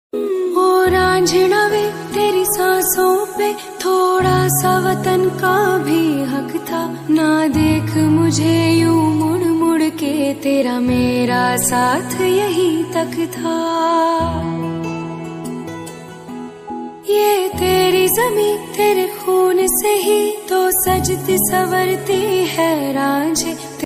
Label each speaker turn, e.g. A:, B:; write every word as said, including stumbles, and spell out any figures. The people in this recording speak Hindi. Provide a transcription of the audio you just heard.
A: ओ रांझना वे तेरी सांसों पे थोड़ा सा वतन का भी हक था। ना देख मुझे यूं मुड़ मुड़ के, तेरा मेरा साथ यही तक था। ये तेरी ज़मीं तेरे खून से ही तो सजती संवरती है रांझे।